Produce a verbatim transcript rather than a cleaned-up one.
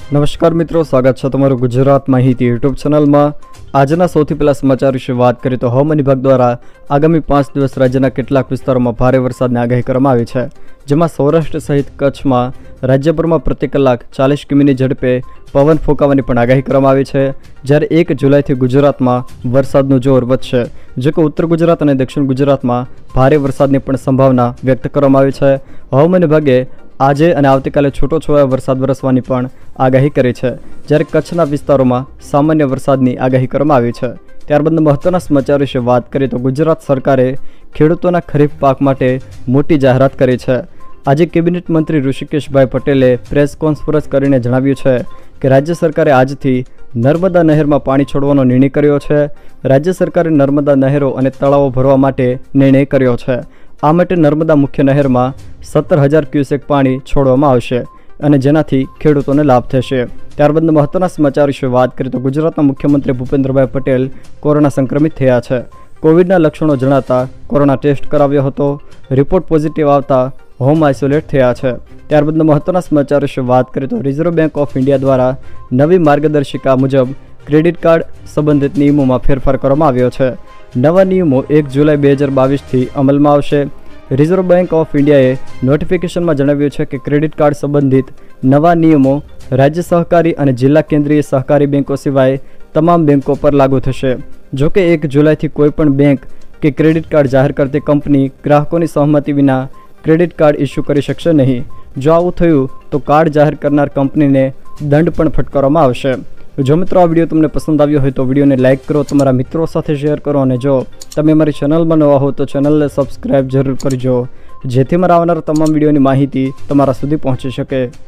नमस्कार मित्रों, स्वागत है तमारू गुजरात माहिती यूट्यूब चैनल में। आजना सौथी पहला समाचार विषे बात करिए तो हवामान विभाग द्वारा आगामी पांच दिवस राज्यना केटलाक विस्तारों में भारे वरसादनी आगाही करवामां आवी छे, जेमां सौराष्ट्र सहित कच्छ में राज्यभर में प्रति कलाक चालीस किमीनी झड़पे पवन फूंकावानी पण आगाही करवामां आवी छे। ज्यारे एक जुलाई थी गुजरात में वरसादनुं जोर वधशे, जो कि उत्तर गुजरात और दक्षिण गुजरात में भारे वरसादनी पण संभावना व्यक्त करवामां आवी छे। हवामान विभागे आजे अने आवतीकाले छूटो छवायो वरसाद वरसवानी पण आगाही करी छे, ज्यारे कच्छना विस्तारोमां सामान्य वरसादनी आगाही करवामां आवी छे। त्यारबाद महत्वना समाचार विषे बात करीए तो गुजरात सरकारे खेडूतोना खरीफ पाक माटे मोटी जाहेरात करी छे। आज केबिनेट मंत्री ऋषिकेशभाई पटेले प्रेस कॉन्फरन्स करीने जणाव्युं छे कि राज्य सरकारे आजथी नर्मदा नहेर में पाणी छोड़वानो निर्णय कर्यो छे। राज्य सरकारे नर्मदा नहेरो अने तळावो भरवा माटे निर्णय कर्यो छे। आ माटे नर्मदा मुख्य नहेर में सत्तर हज़ार क्यूसेक पाणी छोड़वामां आवशे अने जेनाथी खेडूतोने लाभ थशे। त्यारबाद महत्वना समाचार विषे बात करीए तो गुजरातना मुख्यमंत्री भूपेन्द्रभाई पटेल कोरोना संक्रमित थया छे। कोविडना लक्षणों जणाता कोरोना टेस्ट कराव्यो हतो, रिपोर्ट पॉजिटिव आवता होम आइसोलेट थया छे। त्यारबाद महत्वना समाचार विषे बात करीए तो रिजर्व बैंक ऑफ इंडिया द्वारा नवी मार्गदर्शिका मुजब क्रेडिट कार्ड संबंधित नियमों में फेरफार करवामां आव्यो छे। नवा नियमों एक जुलाई बे हज़ार बावीस थी अमल में आवशे। रिजर्व बैंक ऑफ इंडियाए नोटिफिकेशन में जणाव्युं छे कि क्रेडिट कार्ड संबंधित नवा नियमों राज्य सहकारी और जिला केन्द्रीय सहकारी बैंकों सिवाय तमाम बैंकों पर लागू थशे। जो कि एक जुलाई थी कोईपण बैंक के क्रेडिट कार्ड जाहिर करती कंपनी ग्राहकों की सहमति विना क्रेडिट कार्ड इश्यू करी शकशे नहीं। जो आवुं थयुं तो कार्ड जाहिर करनार कंपनी ने दंड पण फटकारवामां आवशे। जो मित्रों आ विडियो तमने पसंद आव्यो होय तो विडियो ने लाइक करो, तमारा मित्रों साथे शेर करो और जो तमे अमारी चेनल में नवा हो तो चेनल ने सब्सक्राइब जरूर करजो, जेथी मारा आवनार तमाम विडियोनी माहिती तमारा सुधी पहोंची शके।